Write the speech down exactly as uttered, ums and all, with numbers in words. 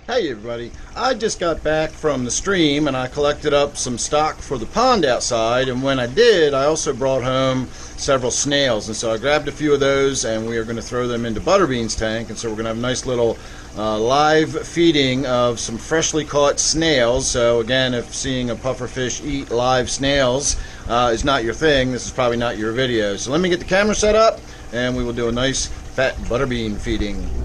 Hey everybody, I just got back from the stream and I collected up some stock for the pond outside, and when I did I also brought home several snails, and so I grabbed a few of those and we are going to throw them into Butterbean's tank, and so we're going to have a nice little uh, live feeding of some freshly caught snails. So again, if seeing a pufferfish eat live snails uh, is not your thing, this is probably not your video. So let me get the camera set up and we will do a nice fat Butterbean feeding.